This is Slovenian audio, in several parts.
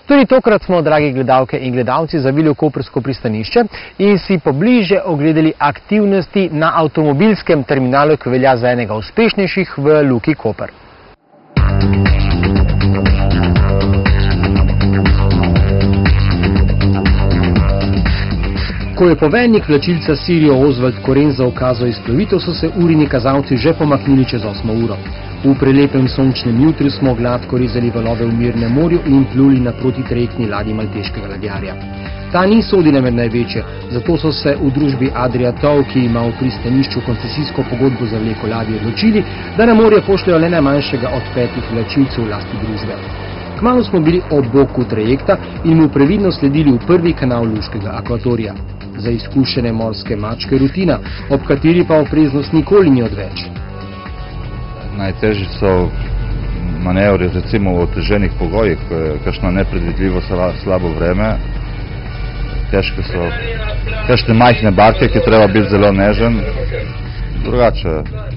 Tudi tokrat smo, dragi gledalke in gledalci, zavili v koprsko pristanišče in si pobliže ogledali aktivnosti na avtomobilskem terminalu, ki velja za enega uspešnejših v Luki Koper. Ko je poveljnik vlačilca Sirijo Osvald Korenza ukazal izplovitev, so se urini kazalci že pomaknili čez 8 uro. V prelepem sončnem jutru smo gladko rezali valove v mirnem morju in pluli naproti trajektni ladji malteškega ladjarja. Ta ni sodila med največje, zato so se v družbi Adria Tow, ki ima v pristanišču koncesijsko pogodbo za vleko ladje, odločili, da na morje pošljajo le najmanjšega od 5 vlačilcev v lasti družbe. Kmalu smo bili ob boku trajekta in mu previdno sledili v prvi kanal luškega akvatorija. Za izkušene morske mačke rutina, ob kateri pa opreznost nikoli ni odveč. Najtežji so manevri, recimo v oteženih pogojih, ko je kakšno nepredvidljivo slabo vreme. Težke so kakšne majhne barke, ki treba biti zelo nežen. Drugače,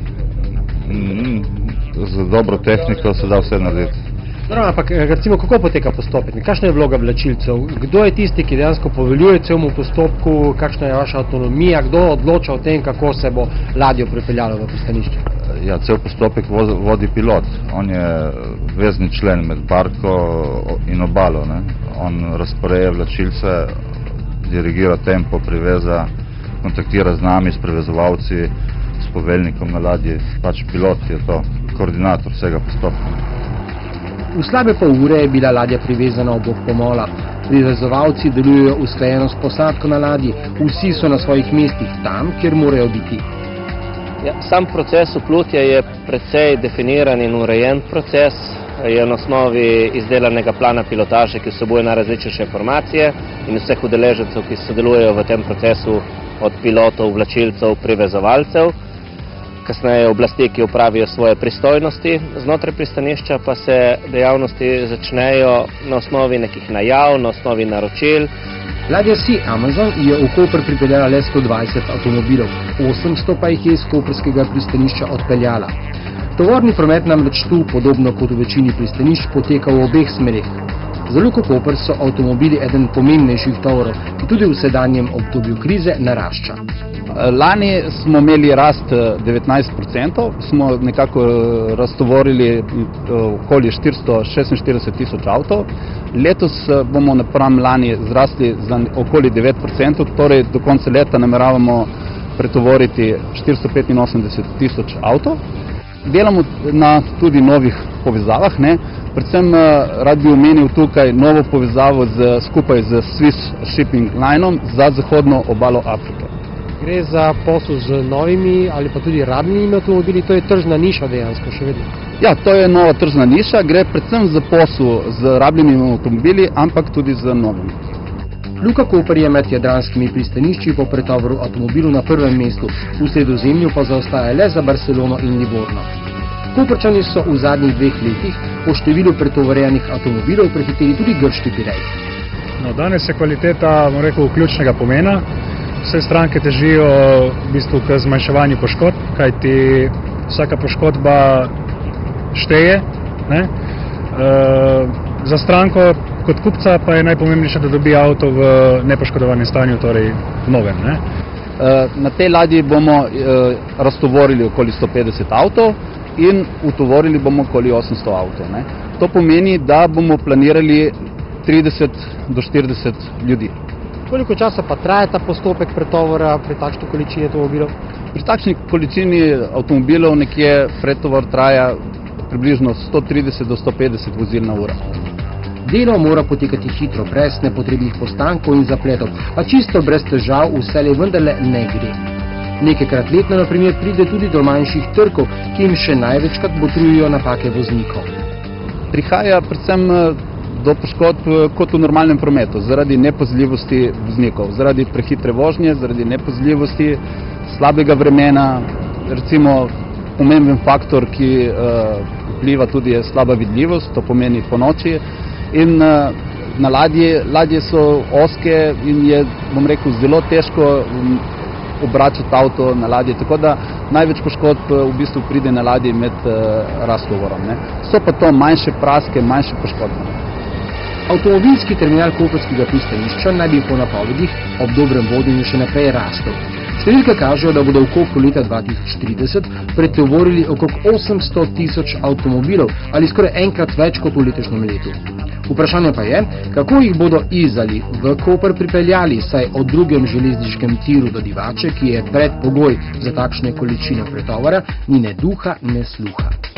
z dobro tehniko se da vse narediti. Ampak recimo, kako poteka postopek? Kakšna je vloga vlačilcev? Kdo je tisti, ki dejansko poveljuje celemu postopku? Kakšna je vaša avtonomija? Kdo odloča o tem, kako se bo ladjo pripeljalo v pristanišče? Ja, cel postopek vodi pilot. On je vezni člen med barko in obalo. On razporeja vlačilce, dirigira tempo priveza, kontaktira z nami, s prevezovalci, s poveljnikom na ladji. Pač pilot je to, koordinator vsega postopka. V slabe pol ure je bila ladja privezana ob bok pomola. Privezovalci delujejo usklajeno s posadko na ladji. Vsi so na svojih mestih tam, kjer morajo biti. Ja, sam proces vplutja je precej definiran in urejen proces. Je na osnovi izdelanega plana pilotaže, ki vsebuje najrazličnejše informacije in vseh udeležencev, ki sodelujejo v tem procesu, od pilotov, vlačilcev, privezovalcev. Kasneje oblasti, ki upravijo svoje pristojnosti. Znotraj pristanišča pa se dejavnosti začnejo na osnovi nekih najav, na osnovi naročil. Ladja Sea Amazon je v Koper pripeljala le 120 avtomobilov, 800 pa jih je iz koprskega pristanišča odpeljala. Tovorni promet namreč tu, podobno kot v večini pristanišč, poteka v obeh smerih. Za Luko Koper so avtomobili eden pomembnejših tovorov, ki tudi v sedanjem obdobju krize narašča. Lani smo imeli rast 19%, smo nekako raztovorili okoli 446 tisoč avtov. Letos bomo napram lani zrasli za okoli 9%, torej do konca leta nameravamo pretovoriti 485 tisoč avtov. Delamo na tudi novih povezavah, predvsem rad bi omenil tukaj novo povezavo skupaj z Swiss Shipping Lineom za zahodno obalo Afrike. Gre za posel z novimi ali pa tudi rabnimi avtomobili, to je tržna niša dejansko še vedno. Ja, to je nova tržna niša, gre predvsem za posel z rabljenimi avtomobili, ampak tudi z novimi. Luka Koper je med jadranskimi pristanišči po pretovoru avtomobilov na prvem mestu, v Sredozemlju pa zaostaja le za Barcelono in Livorno. Koprčani so v zadnjih 2 letih po številu pretovorjenih avtomobilov prehiteli tudi grški Pirej. Danes je kvaliteta, bom rekel, ključnega pomena. Vse stranke težijo v bistvu k zmanjševanju poškodb, kajti vsaka poškodba šteje. Za stranko kot kupca pa je najpomembnejše, da dobi avto v nepoškodovanem stanju, torej v novem. Na tej ladji bomo raztovorili okoli 150 avtov in utovorili bomo okoli 800 avtov. To pomeni, da bomo planirali 30 do 40 ljudi. Koliko časa pa traja ta postopek pretovora pri takšni količini avtomobilov? Pri takšni količini avtomobilov nekje pretovor traja približno 130 do 150 vozil na uro. Delo mora potekati hitro, brez nepotrebnih postankov in zapletov, a čisto brez težav vselej vendarle ne gre. Nekajkrat letno, na primer, pride tudi do manjših trkov, ki jim še največkrat botrujejo napake voznikov. Prihaja predvsem do poškodb kot v normalnem prometu, zaradi nepazljivosti voznikov, zaradi prehitre vožnje, zaradi nepazljivosti, slabega vremena, recimo pomemben faktor, ki vpliva tudi je slaba vidljivost, to pomeni po noči. In na ladje so ozke in je, bom rekel, zelo težko obračati avto na ladje, tako da največ poškodb v bistvu pride na ladji med raztovorom. So pa to manjše praske, manjše poškodbe. Avtomobilski terminal koprskega pristanišča naj bi po napovedih ob dobrem vodenju še naprej rastel. Številke kažejo, da bodo v Kopru leta 2030 pretovorili okrog 800 tisoč avtomobilov ali skoraj enkrat več kot v letošnjem letu. Vprašanje pa je, kako jih bodo iz ali v Koper pripeljali, saj o drugem železniškem tiru do Divače, ki je predpogoj za takšne količine pretovora, ni ne duha, ne sluha.